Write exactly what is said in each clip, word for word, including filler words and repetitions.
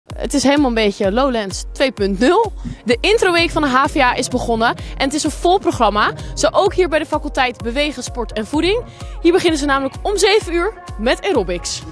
Het is helemaal een beetje Lowlands twee punt nul. De introweek van de H V A is begonnen en het is een vol programma. Zo ook hier bij de faculteit Bewegen, Sport en Voeding. Hier beginnen ze namelijk om zeven uur met aerobics.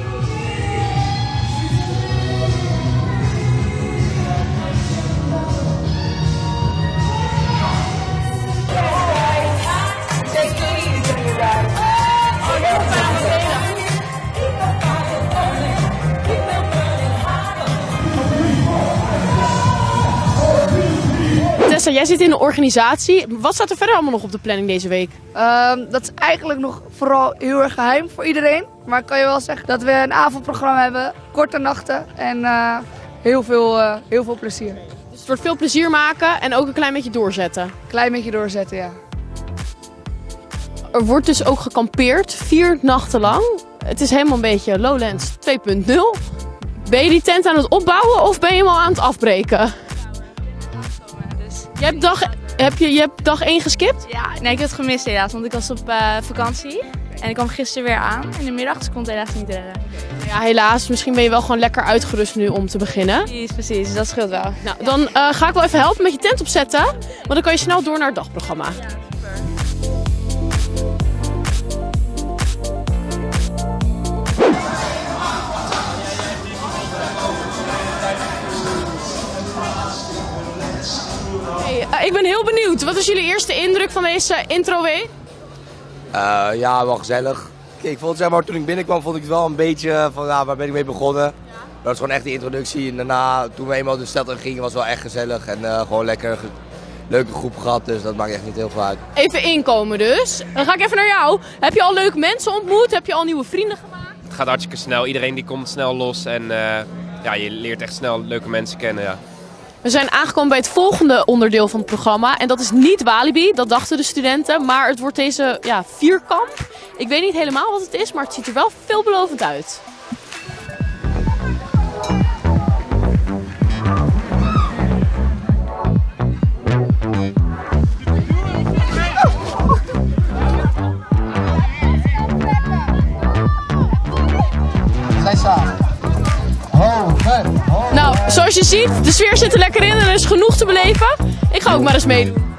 Tessa, jij zit in de organisatie. Wat staat er verder allemaal nog op de planning deze week? Uh, dat is eigenlijk nog vooral heel erg geheim voor iedereen. Maar ik kan je wel zeggen dat we een avondprogramma hebben, korte nachten en uh, heel, veel, uh, heel veel plezier. Dus het wordt veel plezier maken en ook een klein beetje doorzetten. Klein beetje doorzetten, ja. Er wordt dus ook gekampeerd, vier nachten lang. Het is helemaal een beetje Lowlands twee punt nul. Ben je die tent aan het opbouwen of ben je hem al aan het afbreken? Je hebt dag, heb je, je hebt dag één geskipt? Ja, nee, ik heb het gemist helaas, want ik was op uh, vakantie. En ik kwam gisteren weer aan in de middag, dus ik kon het helaas niet redden. Ja, helaas. Misschien ben je wel gewoon lekker uitgerust nu om te beginnen. Precies, precies. Dat scheelt wel. Nou, dan uh, ga ik wel even helpen met je tent opzetten. Want dan kan je snel door naar het dagprogramma. Ja, super. Hey, uh, ik ben heel benieuwd. Wat is jullie eerste indruk van deze introweek? Uh, ja, wel gezellig. Kijk, ik vond, zeg maar, toen ik binnenkwam vond ik het wel een beetje van ja, waar ben ik mee begonnen. Ja. Dat was gewoon echt de introductie en daarna toen we eenmaal de stad in gingen was het wel echt gezellig en uh, gewoon lekker ge leuke groep gehad, dus dat maakt echt niet heel veel uit. Even inkomen dus. Dan ga ik even naar jou. Heb je al leuke mensen ontmoet? Heb je al nieuwe vrienden gemaakt? Het gaat hartstikke snel. Iedereen die komt snel los en uh, ja, je leert echt snel leuke mensen kennen. Ja. We zijn aangekomen bij het volgende onderdeel van het programma. En dat is niet Walibi, dat dachten de studenten. Maar het wordt deze ja, vierkamp. Ik weet niet helemaal wat het is, maar het ziet er wel veelbelovend uit. Nou, zoals je ziet, de sfeer zit er lekker in en er is genoeg te beleven. Ik ga ook maar eens meedoen.